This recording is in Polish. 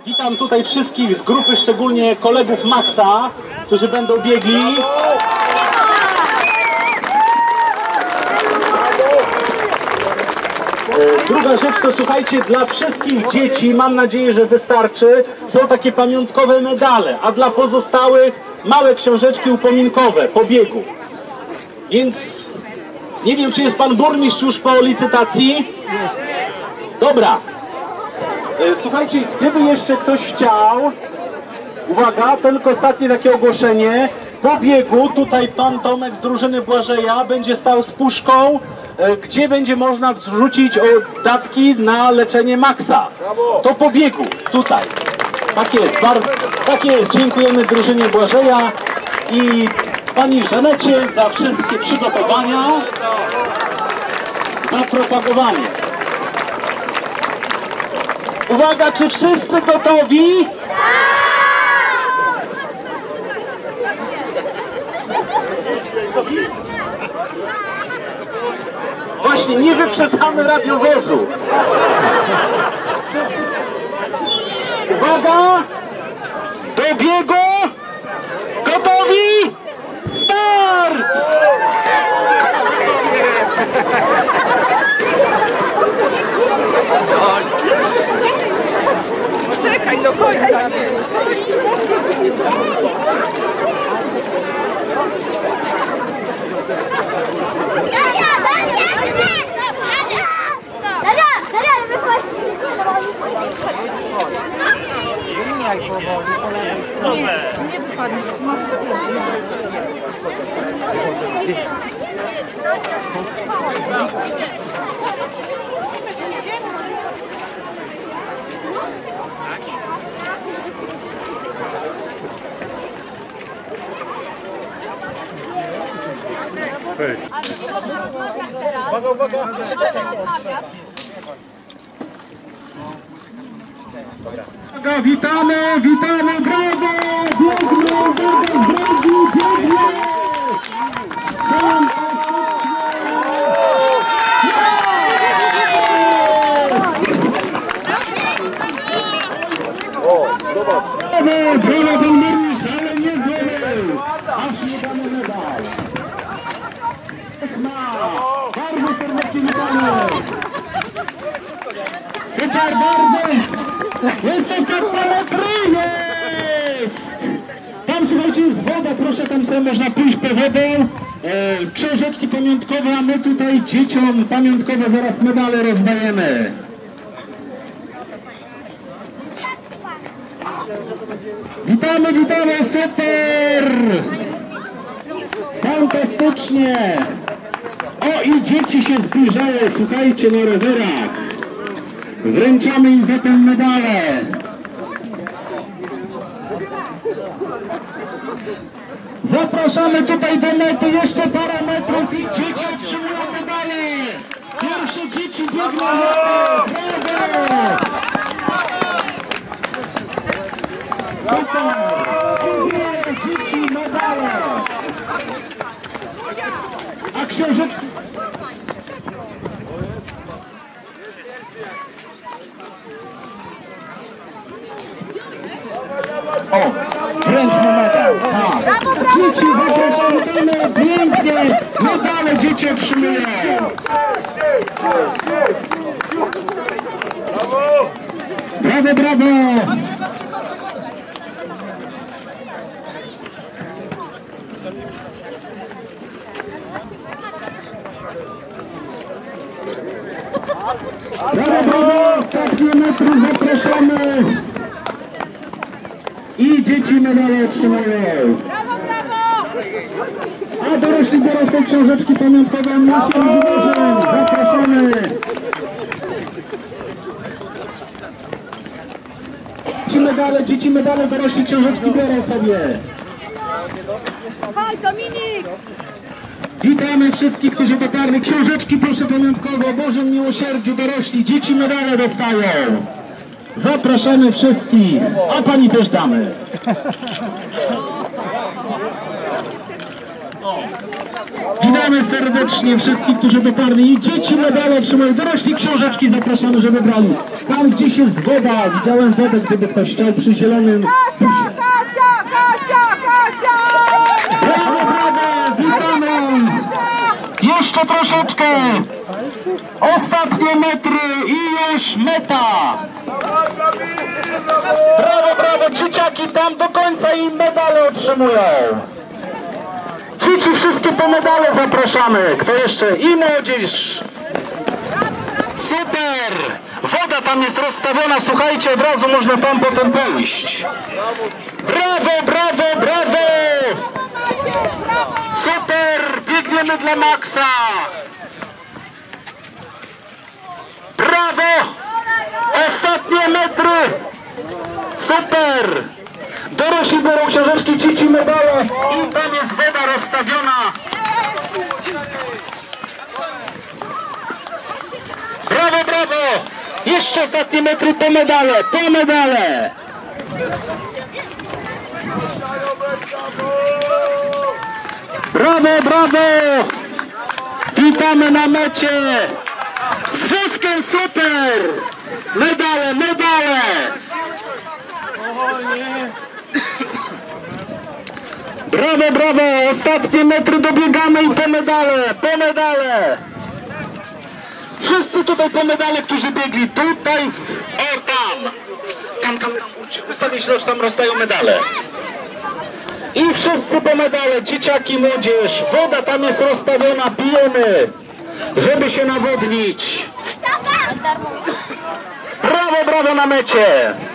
Witam tutaj wszystkich z grupy, szczególnie kolegów Maxa, którzy będą biegli. Druga rzecz to, słuchajcie, dla wszystkich dzieci, mam nadzieję, że wystarczy, są takie pamiątkowe medale, a dla pozostałych małe książeczki upominkowe po biegu. Więc nie wiem, czy jest pan burmistrz już po licytacji? Dobra. Słuchajcie, gdyby jeszcze ktoś chciał, uwaga, tylko ostatnie takie ogłoszenie. Po biegu tutaj pan Tomek z drużyny Błażeja będzie stał z puszką, gdzie będzie można wrzucić datki na leczenie Maxa. To po biegu, tutaj. Tak jest, tak jest. Dziękujemy drużynie Błażeja i pani Żanecie za wszystkie przygotowania, za propagowanie. Uwaga, czy wszyscy gotowi? Właśnie, nie wyprzedzamy radiowozu. Uwaga! Do biegu! Gotowi? Start! Poczekaj do końca. Nie wypadnie. Uwaga, uwaga! Witamy, witamy, brawo! Biegnie, biegnie! Brawo, brawo, pan Mariusz, ale nie złożył! Aż nie damy medal! Bardzo serdecznie witamy! Super, bardzo! Jest ostatnia metry! Jest! Tam, słuchajcie, jest woda, proszę, tam sobie można pójść po wodę. Książeczki pamiątkowe, a my tutaj dzieciom pamiątkowe zaraz medale rozdajemy. Witamy, witamy, super! Fantastycznie! O, i dzieci się zbliżają, słuchajcie, na rowerach. Wręczamy im zatem medale. Zapraszamy tutaj do mety, jeszcze parę metrów i dzieci otrzymują medale. Pierwsze dzieci biegną na metę. Brawo! Super! Dzieci, medale. A książeczki... O, wręczmy medal. Dzieci zapraszamy, pięknie. Medale dzieci otrzymują. Brawo, brawo. Brawo, brawo. Ostatnie metry zapraszamy. I dzieci medale otrzymają. Brawo, brawo! A dorośli biorą sobie książeczki pamiątkowe naszym dworzem. Zapraszamy. Dzieci medale, dorośli książeczki biorą sobie. Chodź, Dominik! Witamy wszystkich, którzy dotarli. Książeczki proszę pamiątkowe o Bożym miłosierdziu, dorośli. Dzieci medale dostają. Zapraszamy wszystkich, a pani też damy. Witamy serdecznie wszystkich, którzy dotarli. I dzieci medale otrzymają, dorośli książeczki zapraszamy, żeby brali. Tam gdzieś jest woda, widziałem wodę, gdyby ktoś chciał przy zielonym Kasia, Kasia, Kasia, Kasia! Brawo, brawo, witamy! Jeszcze troszeczkę! Ostatnie metry i już meta! Brawo, brawo, dzieciaki tam do końca i medale otrzymują! Dzieci wszystkie po medale zapraszamy! Kto jeszcze? I młodzież! Super! Woda tam jest rozstawiona, słuchajcie, od razu można tam potem pójść. Brawo, brawo, brawo! Super! Biegniemy dla Maxa! Brawo! Ostatnie metry! Super! Dorośli biorą książeczki, dzieci medale i tam jest woda rozstawiona. Brawo, brawo! Jeszcze ostatnie metry po medale, po medale! Brawo, brawo! Witamy na mecie! Z wózkiem super! Medale, medale! Brawo, brawo! Ostatnie metry dobiegamy i po medale, po medale! Wszyscy tutaj po medale, którzy biegli tutaj, o tam! Tam, ustawię się, że tam rozdają medale. I wszyscy po medale, dzieciaki, młodzież, woda tam jest rozstawiona, pijemy, żeby się nawodnić. Brawo, brawo na mecie!